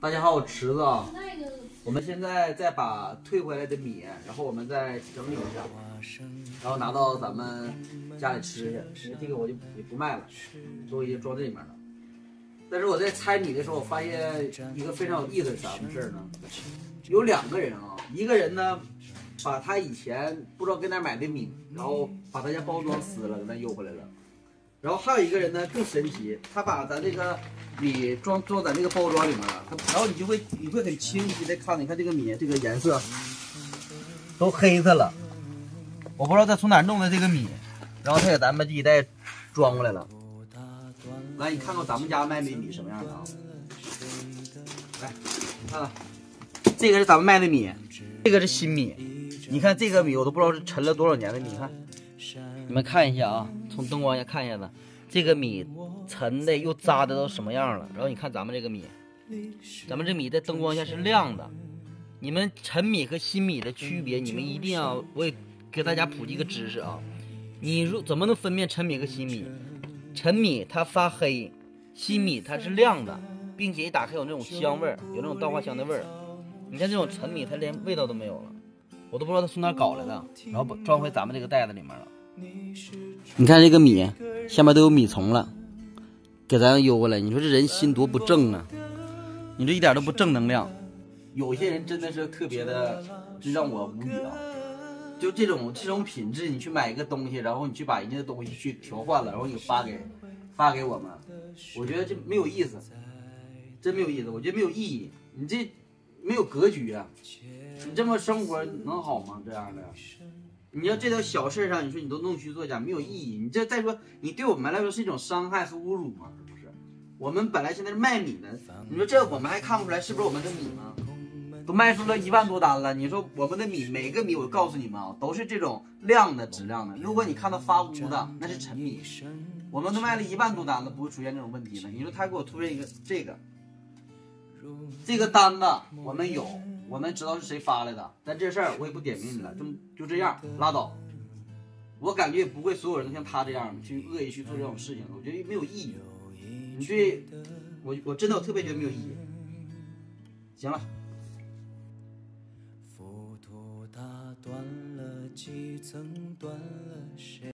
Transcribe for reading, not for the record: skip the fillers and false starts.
大家好，我池子啊。我们现在再把退回来的米，然后我们再整理一下，然后拿到咱们家里吃去。因为这个我就也不卖了，都已经装这里面了。但是我在拆米的时候，我发现一个非常有意思的什么事呢？有2个人啊，一个人呢，把他以前不知道跟哪买的米，然后把他家包装撕了，给他邮回来了。然后还有一个人呢更神奇，他把咱这个米装在这个包装里面了，然后你会很清晰的看，你看这个米这个颜色都黑色了，我不知道他从哪弄的这个米，然后他给咱们这一袋装过来了。来，你看看咱们家卖的米什么样的啊？来，你看看，这个是咱们卖的米，这个是新米。你看这个米我都不知道是陈了多少年的米，看，你们看一下啊，从灯光下看一下子，这个米陈的又扎的都什么样了？然后你看咱们这个米，咱们这米在灯光下是亮的。你们陈米和新米的区别，你们一定要，我也给大家普及一个知识啊。你怎么能分辨陈米和新米？陈米它发黑，新米它是亮的，并且一打开有那种香味儿，有那种稻花香的味儿。你看这种陈米，它连味道都没有了，我都不知道它从哪搞来的，然后装回咱们这个袋子里面了。你看这个米下面都有米虫了，给咱邮过来。你说这人心多不正啊！你这一点都不正能量。有些人真的是特别的，真让我无语啊！就这种品质，你去买一个东西，然后你去把人家的东西去调换了，然后你发给我们，我觉得这没有意思，真没有意思，我觉得没有意义。你这没有格局啊！你这么生活能好吗？这样的，你要这条小事上，你说你都弄虚作假，没有意义。你这再说，你对我们来说是一种伤害和侮辱吗？是不是？我们本来现在是卖米的，你说这我们还看不出来是不是我们的米吗？都卖出了1万多单了。你说我们的米，每个米我告诉你们啊，都是这种亮的质量的。如果你看到发乌的，那是陈米。我们都卖了1万多单了，不会出现这种问题了。你说他给我推一个这个单子，我们有，我们知道是谁发来的，但这事儿我也不点名你了，就这样拉倒。我感觉也不会所有人都像他这样去恶意去做这种事情，我觉得没有意义。你这我真的我特别觉得没有意义。行了。浮屠打断了几层，断了谁？